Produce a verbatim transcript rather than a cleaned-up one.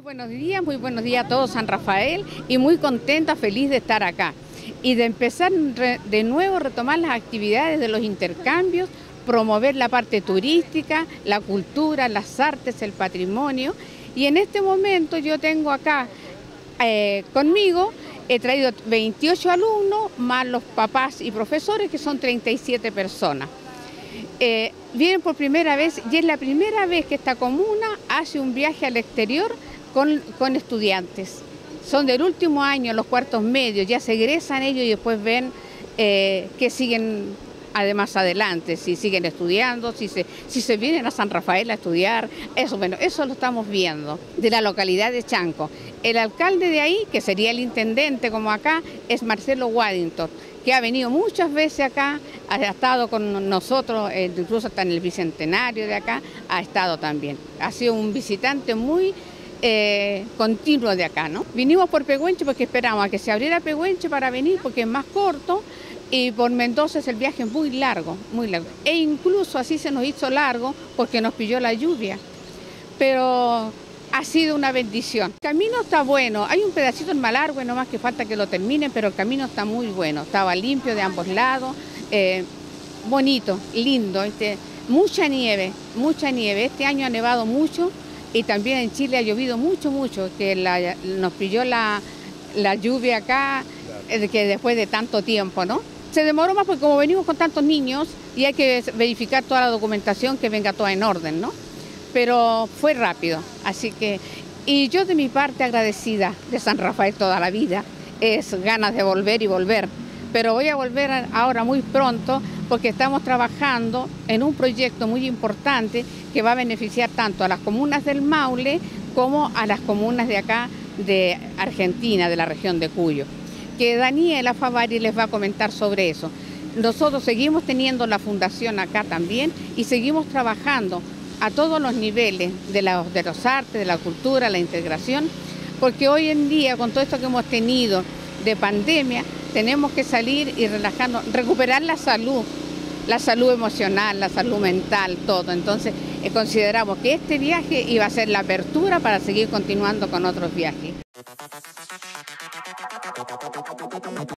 Buenos días, muy buenos días a todos San Rafael y muy contenta, feliz de estar acá y de empezar de nuevo a retomar las actividades de los intercambios, promover la parte turística, la cultura, las artes, el patrimonio. Y en este momento yo tengo acá eh, conmigo, he traído veintiocho alumnos más los papás y profesores, que son treinta y siete personas. Eh, vienen por primera vez y es la primera vez que esta comuna hace un viaje al exterior con, con estudiantes. Son del último año, los cuartos medios, ya se egresan ellos y después ven eh, que siguen además adelante, si siguen estudiando, si se, si se vienen a San Rafael a estudiar, eso, bueno, eso lo estamos viendo, de la localidad de Chanco. El alcalde de ahí, que sería el intendente como acá, es Marcelo Waddington, que ha venido muchas veces acá, ha estado con nosotros, incluso hasta en el bicentenario de acá, ha estado también. Ha sido un visitante muy eh, continuo de acá, ¿no? Vinimos por Pehuenche porque esperamos a que se abriera Pehuenche para venir, porque es más corto, y por Mendoza es el viaje muy largo, muy largo. E incluso así se nos hizo largo porque nos pilló la lluvia, pero ha sido una bendición. El camino está bueno, hay un pedacito en Malargüe nomás que falta que lo terminen, pero el camino está muy bueno, estaba limpio de ambos lados, eh, bonito, lindo, este, mucha nieve, mucha nieve. Este año ha nevado mucho y también en Chile ha llovido mucho, mucho, que la, nos pilló la, la lluvia acá, eh, que después de tanto tiempo, ¿no? Se demoró más porque como venimos con tantos niños y hay que verificar toda la documentación que venga toda en orden, ¿no? Pero fue rápido, así que, y yo de mi parte agradecida de San Rafael toda la vida, es ganas de volver y volver, pero voy a volver ahora muy pronto porque estamos trabajando en un proyecto muy importante que va a beneficiar tanto a las comunas del Maule como a las comunas de acá de Argentina, de la región de Cuyo, que Daniela Favari les va a comentar sobre eso. Nosotros seguimos teniendo la fundación acá también y seguimos trabajando a todos los niveles de, la, de los artes, de la cultura, la integración, porque hoy en día con todo esto que hemos tenido de pandemia, tenemos que salir y relajarnos, recuperar la salud, la salud emocional, la salud mental, todo. Entonces eh, consideramos que este viaje iba a ser la apertura para seguir continuando con otros viajes.